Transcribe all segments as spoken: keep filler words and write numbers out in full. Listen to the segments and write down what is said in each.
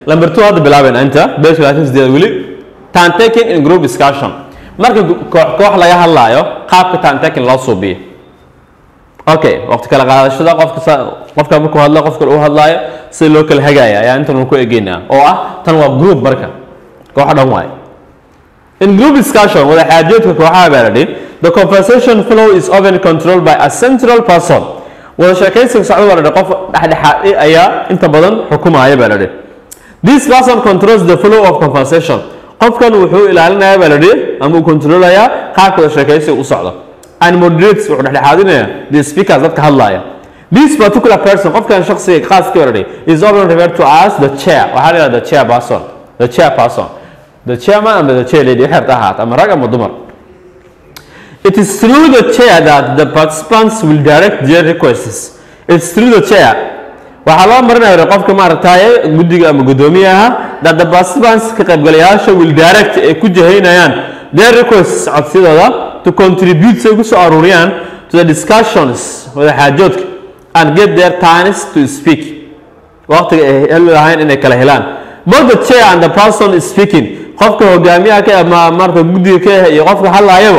number two هذا بلعبين أنت بس لازم تزيد ولي time taken in group discussion marka koox laga hadlaayo qaabka time taken loo soo biyo okay waqti kala qaadashada qofka qofka markuu hadlo qofka uu hadlaayo si loo kala hagaaya ayaa inta uu ku eegeynaa oo ah tan waa group marka koox dhan waay in group discussion wada xaajoodka kooxaha baaladin the conversation flow is often controlled by a central person wada sheekaysiga socdo wada qof dhexdhexaad ayaa inta badan xukumaaya baaladin this person controls the flow of conversation qofkan wuxuu ilaalinayaa baaladin ama uu controlayaa qaabka wada sheekaysiga u socdo and moderates wuxuu dhexdhexaadinaya the speakers dadka hadlaaya this particular person qofkan shakhsiga khaaska baaladin is often referred to as the chair waxa la yiraahdaa the chair person the chair person the chairman and the chair lady waxay tahay ama rag ama dumar it is through the chair that the participants will direct their requests it's through the chair waxa loo marinayaa qofka maaragtay guddiga ama gudoomiyaha that the participants ka qaybgalayaasha will direct ay ku jahaynayaan their requests codsidooda to contribute say ku soo aruuriyaan to the discussions wada xaajoodka and get their times to speak waqtiga ay helahayn inay kala helaan both the chair and the person is speaking qofka hogaamiyaha ka ama marka guddiga ka iyo qofka hadlaayaba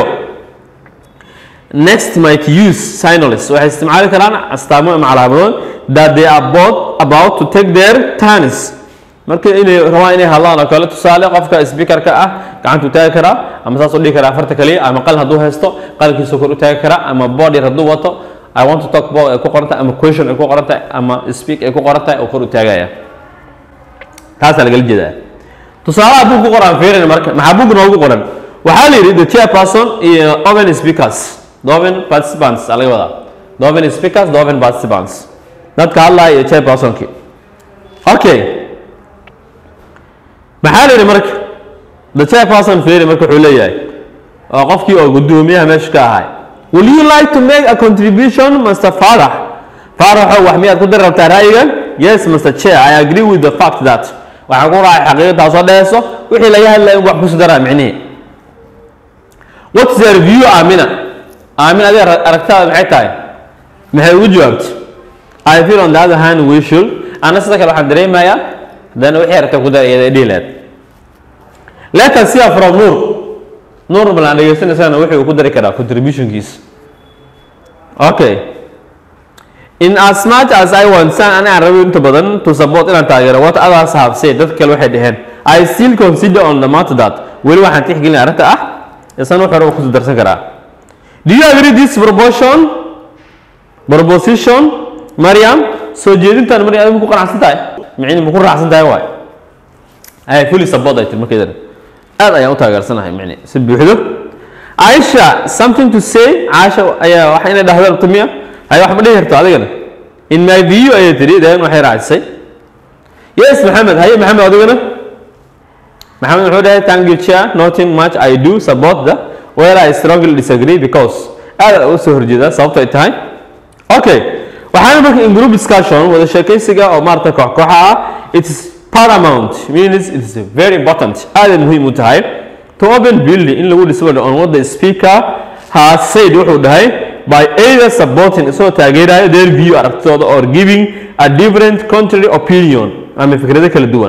next might use signals waxay isticmaali karaan astaamo ama calaamadood that they are both about to take their turns marka inay rabaan inay hadlaan oo kale tusaale qofka speaker-ka ah gacantu taagi karaa ama saas u dhigi karaa farta kaliya ama qal hadduu haysto qalkiisa kor u taagi karaa ama body hadduu wato I want to talk about ay ku qoranta ama question ay ku qoranta ama speak ay ku qoranta oo kor u taagaya taas laga jeedaa tusaale buu ku qoran fiirin marka maxaa buu noogu qoran waxa la yiri the chairperson iyo open speakers open participants alaga wada open speakers open participants dadka hadlaya iyo chairperson ki okay maxaa la yiri marka the chairperson fiirin marka wuxuu leeyahay oo qofkii oo gudoomiyaha meesha ka ahay will you like to make a contribution Mister Farah Farah wax miyaad ku darabtaa ra'yigan yes Mister Chair I agree with the fact that waxaan ku raacay xaqiiqada soo dheeso wixii laga hadlay wax ku sidara micnii what's your view Amina Amina adeer aragtada maxay tahay maxay ugu jawaabtay I feel on the other hand we should ana sidoo kale waxaan dareemayaa hadana wixii aragtay ku dareeyay dhiileed let us see from Nur Nur bal aan dhageysanayna wixii uu ku dari karaa contribution kiis okay in as much as I want san ana rabo inta badan to support inaan taageero what others have said dad kale waxay dhaheen I still consider on the matter that weli waxaan tixgelin arrinta ah isan wax rabo ku darsan karaa do you agree this proportion proposition Maryam soo jeedintan Maryam ku qanacsan tahay micni ma ku raacsan tahay waay I fully support it markaydan aad ayaan u taageersanahay micni si buuxdo Aisha something to say Aisha ayaa wax inay dhahdo tumiya ay wax ma dhihi karto adigana in my view ay tiri daan waxay raacisay yes Mohammed hay Mohammed adigana Mohammed wuxuu dhahay thank you chair nothing much I do support the where I strongly disagree because aad u soo horjeeda sababta ay tahay okay waxaan markaa in group discussion wada sheekaysiga oo maarta koox kooxa ah it is paramount means it is very important aad muhiim u tahay to open building in lagu dhiso on what the speaker has said wuxuu dhahay by either supporting so taageerayo their view aragtooda or giving a different contrary opinion ama fikrado kala duwan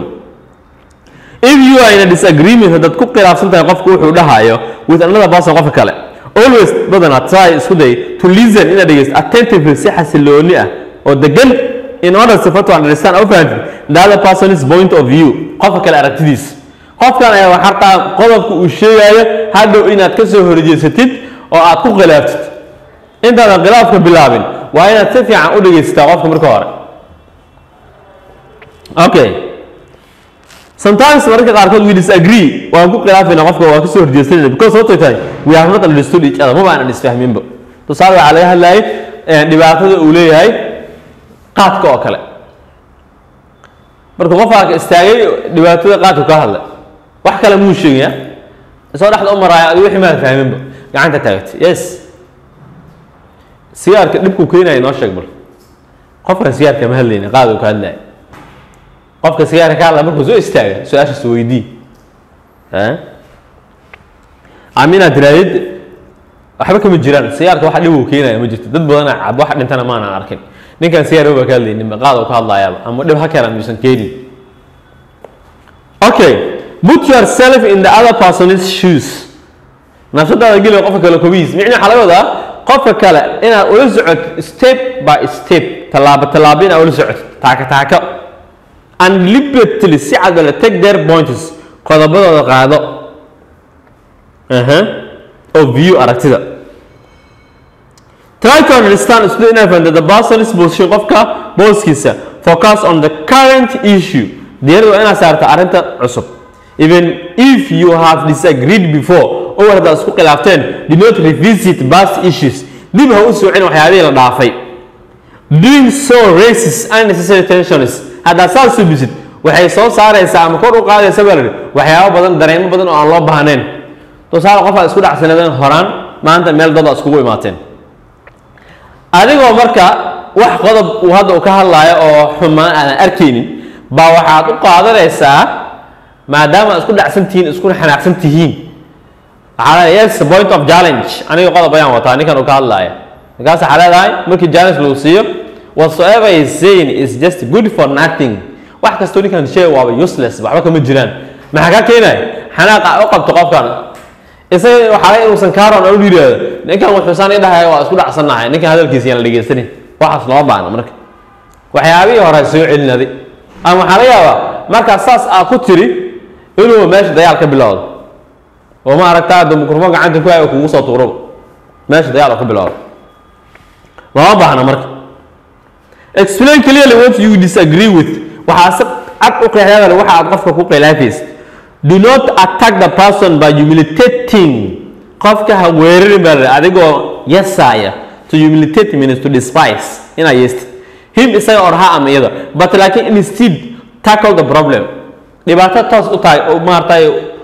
if you are in a disagreement dad ku khilaafsan tahay qofku wuxuu dhahayo with another person qof kale always badana try isku day to listen in a dhageyst attentively si xasilooni ah oo degan in order to understand or understand the other person's point of view qof kale aragtidiis qofkan ayaa waxa xarta qodobku uu sheegayo hadhow inaad ka soo horjeesatid oo aad ku khilaaftid inta aad khilaafka bilaabin waa inaad si fiican u dhageystaa qofka marka hore okay sometimes marka qaarkood we disagree waan ku khilaafina qofka waa ka soo horjeestaa because what I think we have not understood each other ma baan isfahminba to saar waxa laga hadlayay dhibaatada uu leeyahay qaadka oo kale marka qofka istaagay dhibaatada qaadka ka hadlay wax kale muu sheegaya soo dhaxda u maraaya adigu wixii ma fahminba gacanta taagtay yes siyaarka dibku keenay noo sheeg bal qofka siyaarka ma hadlayna qaad uu ka hadlay qofka siyaarka ka hadlay markuu soo istaaga su'aasha soo weydii ha Amina tiraahid waxba kama jiraan siyaarka waxa dhib uu keenay ma jirto dad badan cab wax dhintana ma aan arkin ninkan siyaar oo ka hadlaynin qaad uu ka hadlayaa ama dhib ha keenan misan keenin okay put yourself in the other person's shoes nafsadaada geli qofka kale kobiis micna waxa laga wadaa qofka kale inaad ula socod step by step talaabo talaabo inaad ula socod taaka taaka and deliberately si cad la take their points qodobadooda qaado aha of view aragtida try to understand student and the person's position qofka booskiisa focus on the current issue diyaaradu ina saarta arinta cusub even if you have disagreed before or hada isku khilaafteen do not revisit past issues dib ha u soocin waxyaabihii la dhaafay doing so raises unnecessary tensions hada saas u bisid waxay soo saaraysaa ama kor u qaadaysaa weerar waxyaabo badan dareemo badan oo aan loo baahnayn to saar qof isku dhacsanadeen horaan maanta meel dad isku imaateen adigoo marka wax qodob uu hadda ka hadlayo oo xumaan aan arkeenin ba waxaad u qaadanaysaa maadaama isku dhacsantiin isku xanaaqsantiin waxa yes point of challenge aniga qodob ayaan wataa ninkan uu ka hadlayo markaas waxa leedahay markii challenge loo siiyo whatsoever is saying is just good for nothing wax kasto ninkan shay waa useless waxba kama jiraan maxaa ka keenay xanaaqa u qabto qofkan isaga waxa ay uusan kaaron oo dhiraado ninkan wuxuu saan idhahay waa isku dhacsanahay ninkan hadalkiisa aan la dhageysanin waxaas loo baahna marka waxyaabihii hore soo celinaaday ama waxa laga yaabaa marka saas aad ku tiri inuu meesha dayaal ka bilowdo oo ma aragtaa dum mikrofon gacanta ku ay kugu soo tuuro meesha dayaal ka bilowdo loo baahna marka explain clearly what you disagree with waxa cad u qeexayada waxa aad qofka ku khilaafaysid do not attack the person by humiliating qofka ha weerarin baa adigoo yesaya to humiliate means to despise ina yeest him isaga or ha ama iyada but laakiin instead tackle the problem dhibaato toos u tahay oo maartay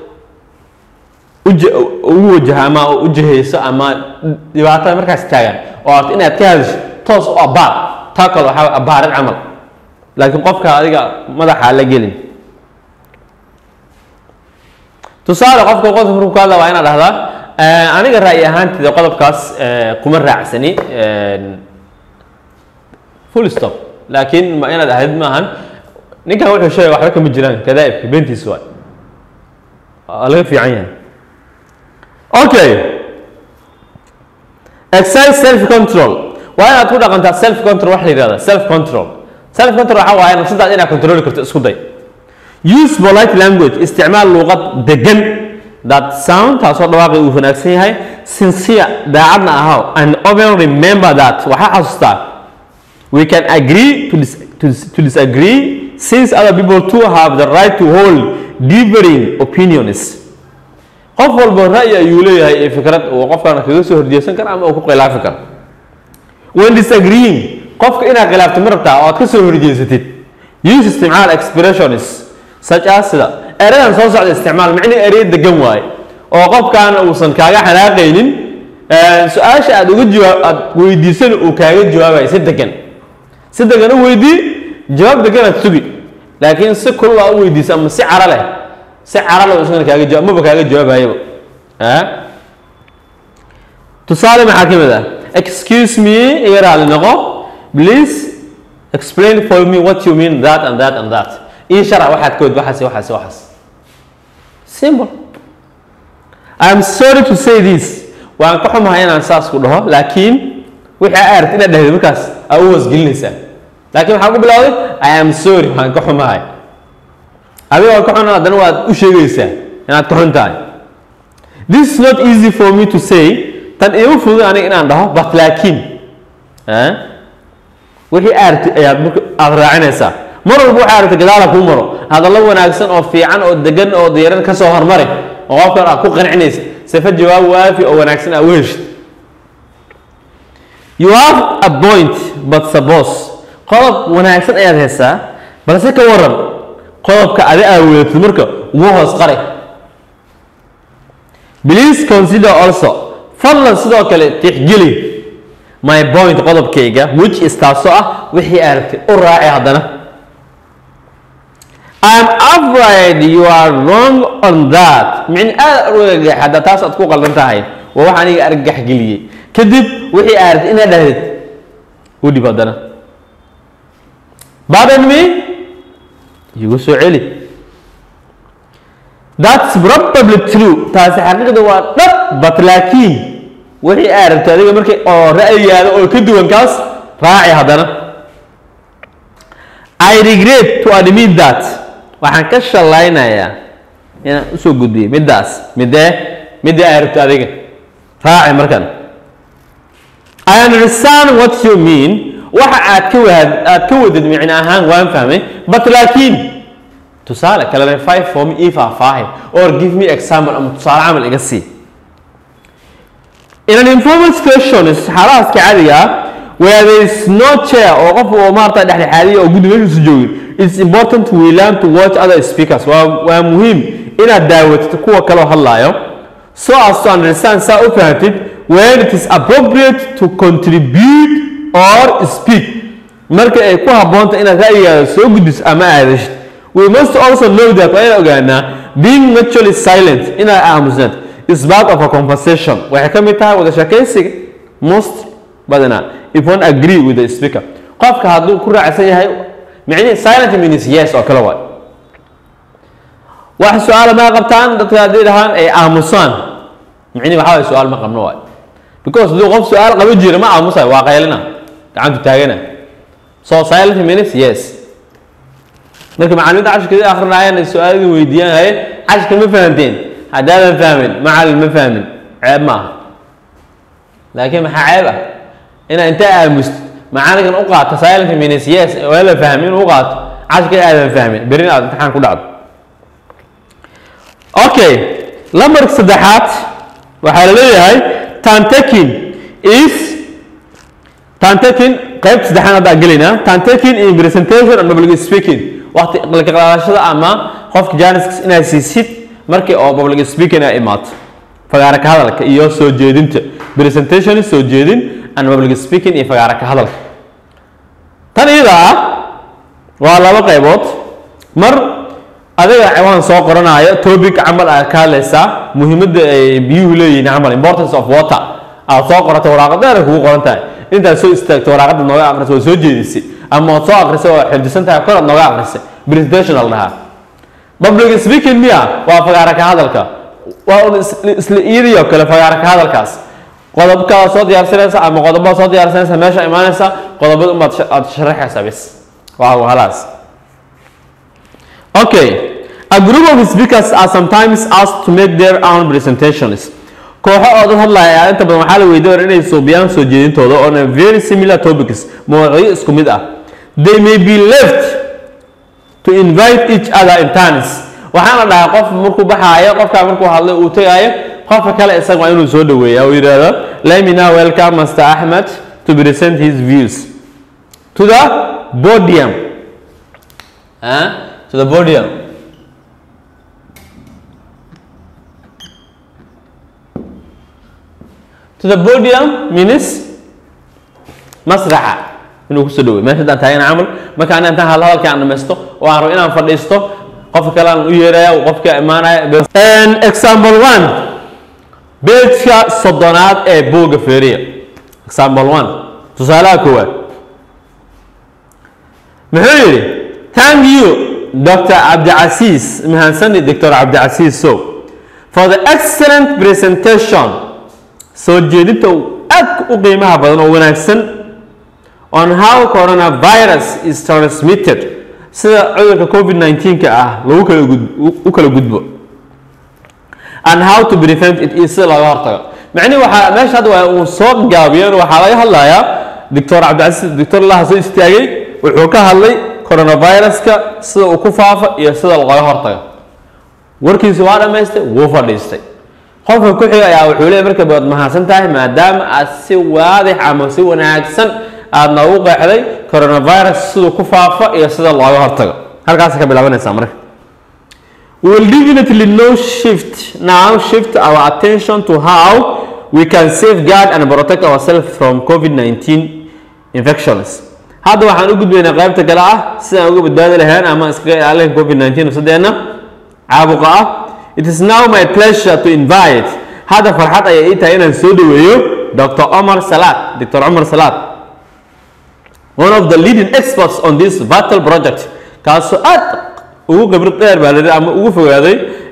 u wajaha ama u jiheyso ama dhibaato markaas taagan oo aad inaad ka hadasho toos u abaar tackle waxa abaar amal laakiin qofka adiga madaxa la gelin tusaale qofka qofka markuu ka hadlaa waa inaad dhahdaa aniga ra'yi ahaantayda qodobkaas kuma raacsani full stop laakiin ma inaad ahayd maahan ninkan wuxuu sheegay waxba kama jiraan kadaa'ibka beentiis waa laga fiican yahay okay exercise self control waa inaad ku dhaqantaa self control wax la yiraahdo self control self control waxa waaye nafsadaada inaad control karto isku day use polite language isticmaal luqad degan that sound taasoo dhawaaqay uu wanaagsan yahay sincere daacadna ahaw and often remember that waxa xasuustaa we can agree to, dis to, to disagree since other people too have the right to hold differing opinions qof walba ra'yi ayuu leeyahay ee fikrad uu qofkana kaga soo horjeesan karo ama uu ku khilaafi karo when disagreeing qofka inaad khilaafto ma rabtaa oo aad ka soo horjeesatid use isticmaal expressions such as sida eradan soo socda isticmaal macni eray degan waay oo qofkan uusan kaaga xanaaqaynin ee su'aasha aad uga jawaab aad weydiisan uu kaaga jawaabay si degan si degan u weydii jawaab degan aad sugi laakiin si kulul aad u weydiisan ama si cara leh si cara leh uusan kaaga jawaab ma kaaga jawaabayo ee tusaale maxaa kamid ah excuse me iga raali noqo please explain for me what you mean that and that and that in shara waxaad kood waxaas waxaas waxaas simple I am sorry to say this waan ka xumahay inaan saas ku dhaho laakiin wixii aad inaad dhahdo markaas aad u wasgelinaysaa laakiin waxa ku bilowday I am sorry waan ka xumahay adiga ka xunaad dan waad u sheegaysaa inaad ka xuntahay this is not easy for me to say tan iyo fudud aniga inaan dhaho but laakiin eh wixii aad ayaad aad raacinaysaa mar walba waxa aad gadaal ku maro hadallo wanaagsan oo fiican oo degan oo diiran ka soo hormaray oo qofka aad ku qancinaysa sifa jawaab waafi oo wanaagsan aad u heshid you have a point but suppose qodob wanaagsan ayaad haysaa balse ka waran qodobka aad aaweyto marka ugu hoos qari please consider also fadlan sidoo kale tixgeli my point qodobkayga which is taasoo ah wixii aad u raacay hadana I am afraid you are wrong on that min arwaga hada taas aad ku qaldan tahay waa waxaan iga argax galiyay kadib wixii aad ina dhahayd u dib hadana pardon me igu soo celi that's probably true taasi xaqiiqda waa dhab but laakiin wixii aad rabtay adiga markii oo ra'yigaada oo ka duwan kaas raaci hadana I regret to admit that waxaan ka shalaynayaa inaan u soo gudbiyay midaas midee midee aad rabtay adiga raaci markan I understand what you mean waxa aad ka wad aad ka wadid micna ahaan waan fahmay but laakiin tusaale clarify for me if I find or give me example am tusaale amal iga sii in an informal situation is xalaas ka caadiga where there is no chair or qof oo maarta dhexdhexaadiye oo guddiga joogin it's important we learn to watch other speakers waa waa muhiim inaad daawato kuwa kale oo hadlayo so as to understand saa u fahamtid when it is appropriate to contribute or speak marka ay ku habboonta inaad ra'yigaada soo gudbiso ama aadashid we must also know that way ogaana being naturally silent in our aamusnad is part of a conversation waxay ka mid tahay wada sheekaysiga most badana if one agree with the speaker qofka hadduu ku raacsan yahay micnihiisu silent means yes oo kale waay wax su'aal ma qabtaan dadka haddii dhahaan ay aamusaan micnihiisu waxa way su'aal ma qabno waay because duu qof su'aal qabo jira ma aamusay waa qaylina gacantu taagana so silent means yes marka macallimiinta cashirkii akhrinayaan su'aalaha weydiiyaan hay cashirka ma fahanteen hadaadan fahmin macallin ma fahmin ceeb ma aha laakiin maxaa ceeb ah ina inta aamusto macallinkan u qaato silent means yes wala fahmin u qaato cashirka aadan fahmin berina aad imtixaan ku dhacdo okay lambar saddexaad waxa la leeyahay time taking is time taking qayb saddexaad hadda gelina time taking in presentation and public speaking waqti la qalaashada ama qofka jaanis inay siisid markii oo public speaking ay imaato fagaara ka hadalka iyo soo jeedinta presentation soo jeedin and public speaking iyo fagaara ka hadalka tan iyada waa laba qaybood mar adiga ciwaan soo qoranayo topic amal ah ka hadlaysa muhiimada ay biyuhu leeyihiin amal importance of water aad soo qorato waraaqada kugu qoran tahay inta soo istaagto waraaqada nooga akhriso soo jeedisay ama soo akhriso oo xifdisan tahay kor nooga akhrisay presentation aldaha public speaking miya waa fagaara ka hadalka waa isla iyadii oo kale fagaara ka hadalkaas qodobka soo diyaarsanaysa ama qodobada soo diyaarsanaysa meesha imaanaysa qodobada uma aad sharaxaysa bis waa walaas okay a group of speakers are sometimes asked to make their own presentations kooxo oo dad hadlaya inta badan waxa la weydiiyay inay soo biyaan soo jeedintooda on a very similar topics mowduucyo isku mid ah they may be left to invite each other in turns waxaana dhahay qof markuu baxaayo qofka markuu hadlay uu tagayo qofka kale isaga waa inuu soo dhaweeyaa oo yiraahdo let me now welcome Master Ahmed to present his views to the podium huh? to the podium to the podium means masraxa inuu ku soo dhaweeyo meesha daan taagana amal marka aan inta hadalka aan dhameesto oo aan rabo inaan fadhiisto qofka kale aan u yeerayo qofka imaanaya and example one beedka soddonaad ee buuga feeriya example one tusaalaha koowaad muxuu yiri thank you Doctor Abdiaziz mahansani Doctor Abdiaziz so for the excellent presentation soo jeedinta aad u qiimaha badan oo wanaagsan on how coronavirus is transmitted sida cudurka covid nineteen ka ah lagu kala u kala gudbo and how to prevent it is laga hortago macni waxa meesha hadda waa uu soo gaabiyeen waxa laga hadlayaa Doctor Abdiaziz Doctor Allah soo istaagay wuxuu ka hadlay coronavirus ka sida uu ku faafo iyo sida laga hortago warkiisa waa dhameystay wuu fadhiistay qofka ku xiga ayaa wuxuu leeyahay marka baad mahadsan tahay maadaama aad si waadix ama si wanaagsan aad nagu qeexday coronavirus sida ku faafo iyo sida looga hortago halkaas ka bilaabanaysa marka we will definitely no shift now shift our attention to how we can safeguard and protect ourselves from covid nineteen infections hadda waxaan u gudbaynaa qaybta kale ah sida uga badbaadi lahayn ama iskaga ilaalin covid nineteen sadeena caabuqa ah it is now my pleasure to invite hada farxad ay ii tahay inaan soo dhaweeyo Doctor Omar Salat Doctor Omar Salat one of the leading experts on this vital project kaasoo aad ugu khibrad dheer baa leeyahay ama ugu fogaaday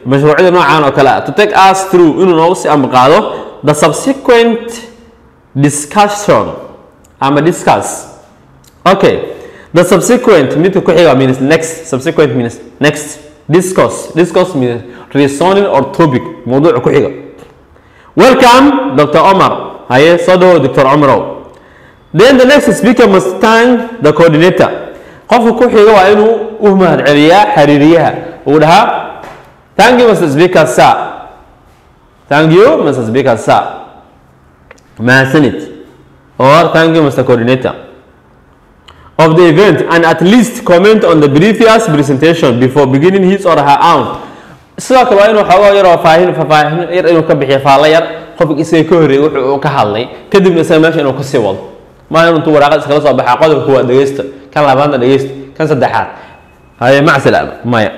مشروعية نوعان أو كلا to take us through إنه نوصي أم قاعدة the subsequent discussion أما discuss okay the subsequent ميتو كحيغا means next subsequent means next discuss discuss means reasoning or topic موضوع كحيغا welcome دكتور عمر هاي صدو دكتور عمر then the next speaker must thank the coordinator قف كحيغا وإنه أهمه العليا حريريها ولها thank you Mister Speaker sir thank you Mister Speaker sir ما سنت or thank you Mister Coordinator of the event and at least comment on the previous presentation before beginning his or her own sidoo kale waa inuu xoogaa yar oo faahin faahin yar inuu ka bixiyo faala yar qofka isaga ka horeeyay wuxuu ka hadlay kadibna isaga meesha inuu ka sii wado ma inuu waraaqad iskala soo baxaa qodobka waa dhageysta kan labaadna dhageysta kan saddexaad haye mac salaama maya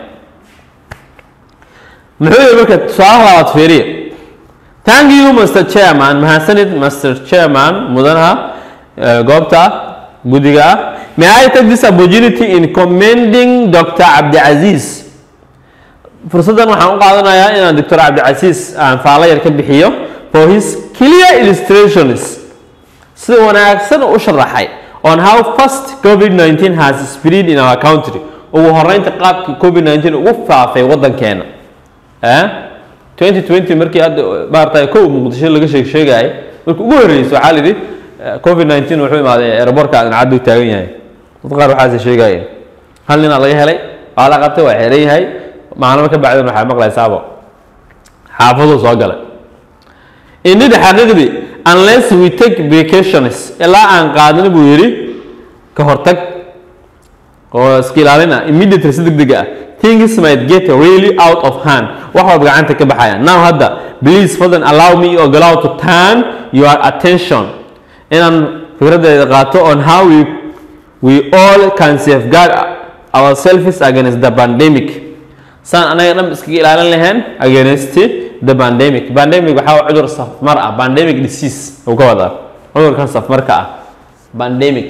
muxuu marka su'aalaha fiiriye thank you Mister Chairman mahadsanid Mister Chairman mudanaha goobta gudiga may I take this opportunity in commending Doctor Abdulaziz fursadan waxaan u qaadanayaa inaan Doctor Abdulaziz aan faala yar ka bixiyo for his clear illustrations si wanaagsan u sharaxay on how fast COVID nineteen has spread in our country ugu horeynta qaabka COVID nineteen ugu faafay wadankeena eh twenty twenty markii aad baartay kow muqdisho laga sheeg sheegay markii ugu horeysay waxa la yiri COVID nineteen wuxuu imaaday airportka aan cad u taagan yahay dad qaar waxa sheegay hal nin laga helay waa la qabtay waa xeeran yahay maalmo ka bacdan waxa maqlaysaabo xaafadu soo galay inid xaqiiqdi unless we take precautions ilaa aan qaadano buu yiri ka hortag oo iskilaalina immediate si degdeg ah things might get really out of hand waxa gacanta ka baxaya now hadda please further allow me or allow to turn your attention inaan fikradeeda qaato on how we we all can safeguard ourselves against the pandemic san anaga dhan iskaga ilaalin lahayn against the pandemic pandemic waxa uu cudur safmar ah pandemic disease oo ka wada cudurkan safmarka ah pandemic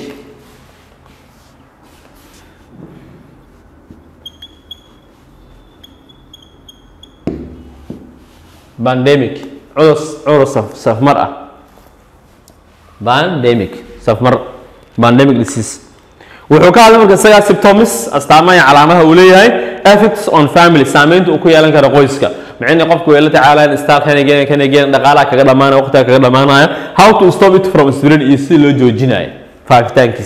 pandemic عرس عرس سفمر أه pandemic سفمر pandemic disease وحكى هذا مركز سجى symptoms استعمال علامها أولية هاي effects on family سامين وكوي يلان كذا قويسك مع إن قف كوي تعالى نستار كان يجي كان يجي دقالة كذا ما أنا وقتها كذا ما أنا how to stop it from spreading يصير جو جناي five thanks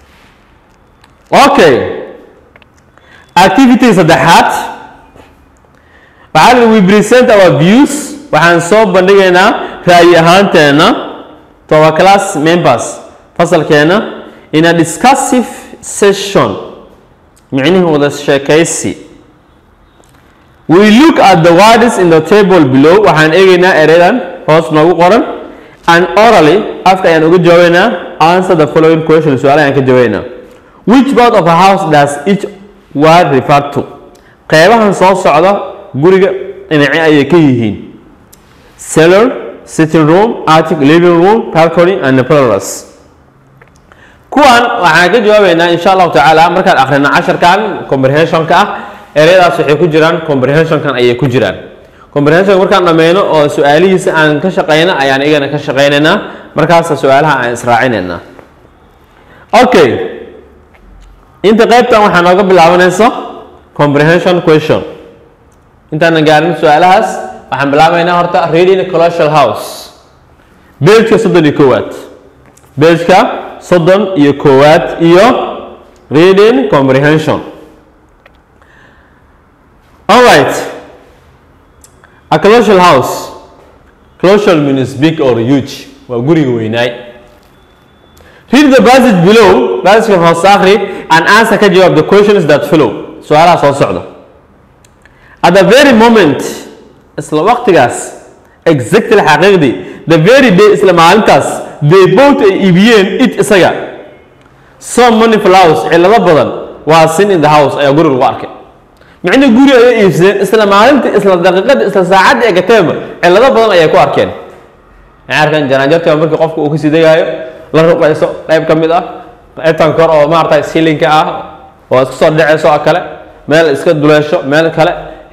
okay activities الدحات بعد we present our views وحنصوب بندقنا رأي هانتنا to our class members فصل كنا in a discussive session معنيه هو الشكايسي we look at the words in the table below وحنقينا إيران هوس نقول قرن and orally after أن نقول جوينا answer the following questions سؤال يعني كجوينا which part of a house does each word refer to قيبها نصوص صعدة قرية إنعي أي كيهين cellar, sitting room, attic, living room, balcony, and plurals. كوان waxaan ka jawaabeynaa insha Allah ta'ala markaan akhrina cashar kan comprehension ka ah ereyadaas waxay ku jiraan comprehension kan ayay ku jiraan comprehension markaan dhameeyno oo su'aalihiisa aan ka shaqeyna ayaan igana ka shaqeynaynaa markaas su'aalaha aan israacinayna okay inta qaybtan waxaan nooga bilaabanaysaa comprehension question intaan gaarin su'aalahaas waxaan bilaabaynaa horta reading colossal house page-ka soddon iyo koowaad page-ka soddon iyo koowaad iyo reading comprehension all right a colossal house colossal means big or huge waa guriga weynaay read the passage below passage hoos akhri and answer ka jawaab the questions that follow su'aalaha soo socda at the very moment isla waqtigaas exactly xaqiiqdii the very day isla maalintaas they both ay iibiyeen it isaga so many flowers cilado badan waa sin in the house ayaa guri lagu arkay macna guri ay iibsadeen isla maalintii isla daqiiqada isla saacadii ay gateema cilado badan ayay ku arkeen arkan janaanjarta markii qofku uu ka sii dagaayo la ruqayso qayb ka mid ah qaybtan kor oo maartay ceiling-ka ah oo iska soo dhacayso kale meel iska duleesho meel kale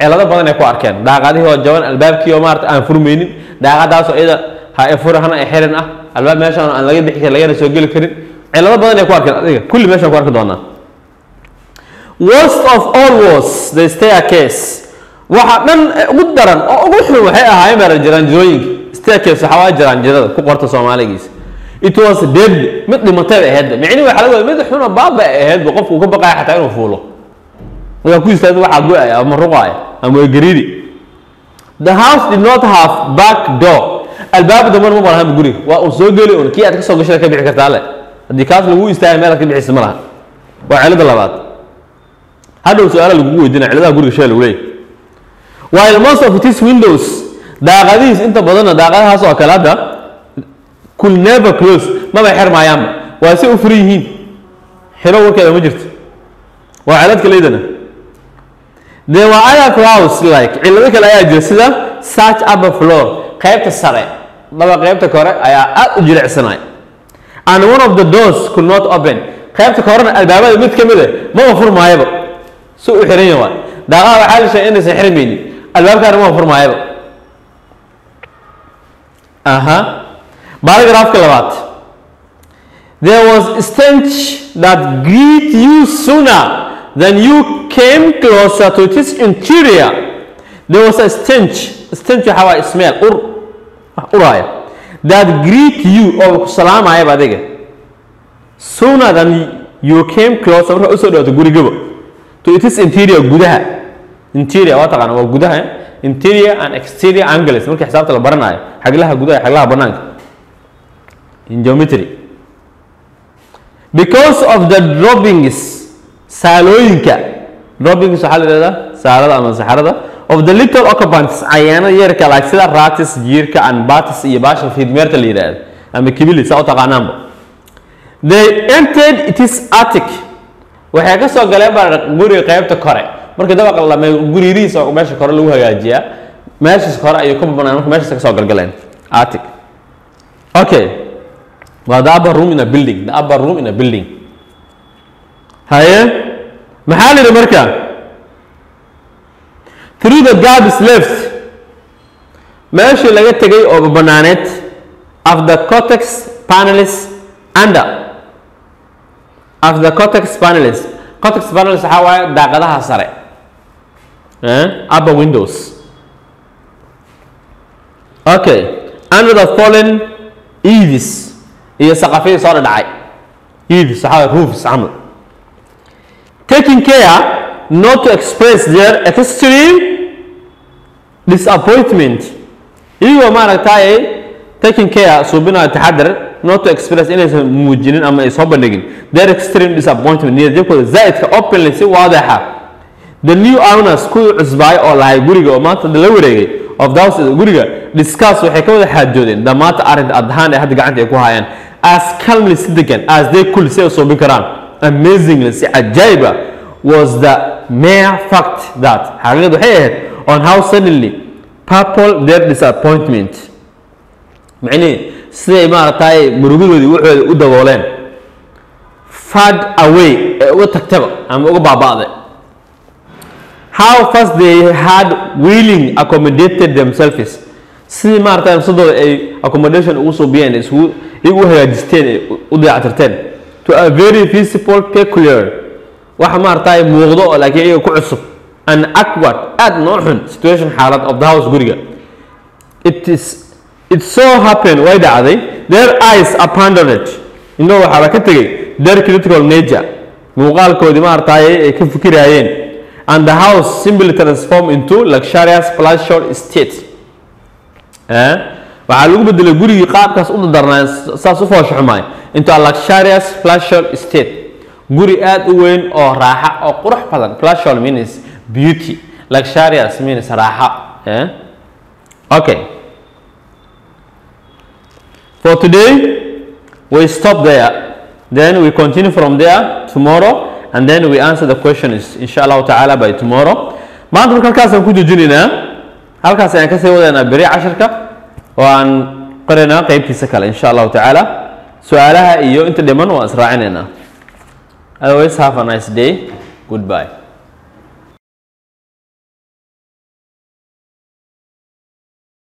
cilado badan ay ku arkeen daaqadihii oo jaban albaabkii oo maarta aan furmaynin daaqadaas oo iyada ha ay furahana ay xiran ah albaab meeshan aan laga bixi karin laga soo gali karin cilado badan ay ku arkeen adiga kulli meeshan ku arki doonaa worst of all was the staircase waxa dhan ugu daran oo ugu xun waxay ahaayeen mar jiraan jirooyinka staircase waxa waa jiraan jirada ku qorta Soomaaligiis it was dead mid dhimatay ahayd micni waxa laga mid xun oo baaba ahayd qofku ka baqay xataa inuu fuulo wada ku istaad waxa go'ay ama ruqay ama gariidi the house did not have back door albaab daman ma barahan guriga waa uu soo gali oo kii aad ka soo gashay ka bixi kartaa le hadii kaas lagu istaagay meel ka bixis malaha waa cilada labaad hadhow su'aalo lagu weydiinaa ciladaha guriga shay lagu leeyahay while most of its windows daaqadiis inta badan daaqadahaas oo kala hada could never close ma bay xirmayaan waa si u furan yihiin xiro warkeeda ma jirto waa cilad kale idana there were other clouds like cilado kale ayaa jira sida such upper floor qaybta sare laba qaybta kore ayaa aad u jilicsanay and one of the doors could not open qaybta korena albaabada mid kamid ah ma furmaayaba soo u xiran yahay daaqada waxa la sheegay inay xirmaynin albaabka ma furmaayaba aha paragraph labaad there was a stench that greet you sooner than you came closer to its interior there was a stench stench how I smell ur uraya that greet you or salaamaya badiga sooner than you came closer marka usoo dhawaato gurigaba to its interior gudaha interior waa taqaan waa gudaha interior and exterior angles marka xisaabta la baranayo xaglaha gudaha xaglaha banaanka in geometry because of the droppings saalooyinka droppings waxa la yiraahdaa saalada ama saxarada of the little occupants ayana yarka like sida ratis jiirka and batis iyo baasha fiidmeerta la yiraahdo ama kibili saa u taqaanaanba they entered its attic waxay ka soo galeen baa guriga qaybta kore markii dabaqa la guriiriis oo meesha kore lagu hagaajiya meesha kore ay ku banaan markii meesha ka soo galgaleen attic okay waa the upper room in a building the upper room in a building haye maxaa la markaa through the gaps left meesha laga tagay oo banaaneed of the cortex panels under of the cortex panels cortex panels waxa waaye daaqadaha sare eh upper windows okay under the fallen eaves iyo saqafyada soo dhacay eaves waxa roofs amal taking care not to express their extreme disappointment iyo maaragtay taking care subina taxadar not to express inaysan muujinin ama ay soo bandhigin their extreme disappointment niyadjabkooda zaidka openly si waadaxa the new owners ku cusbay oo lahay guriga oo maanta la wareegay of those guriga discuss waxay ka wada xaajoodeen dhamaata arrinta adhaan ee hadda gacanta ay ku hayaan as calmly sidegan as they could say soo bin karaan amazingly si ajaiba was the mere fact that xaqiiqadu waxay ahayd on how suddenly people their disappointment macni siday maartay murugidoodii waxooda u dabooleen fad away ee uga tagtaba ama uga baabaaday how fast they had willing accommodated themselves si maartay sidoo ay accommodation ugu soo biyeen isku igu hagaajisteen u dayactirteen to a very visible peculiar waxa maartay muuqdo oo laakiin iyaga ku cusub an awkward ad nooxun situation xaalad of the house guriga it is it so happened way dhacday their eyes abandoned inoo waxa ka tagay their critical nature muuqaalkoodii maartay ay ka fikirayeen and the house simply transformed into luxurious palatial estate eh waxa lagu bedelay gurigii qaabkaas u darnaa saas u fooshuxmay into a luxurious palatial estate guri aad u weyn oo raaxa oo qurux badan palatial means beauty luxurious means raaxa eh okay for today we stop there then we continue from there tomorrow and then we answer the questions inshallah ta'ala by tomorrow maanta marka halkaas aan ku joojinayna halkaas ayaan ka sii wadaynaa bari casharka oo aan qorayna qaybtiisa kale inshallah ta'ala su'aalaha iyo inta dhiman waa israacinayna otherwise have a nice day goodbye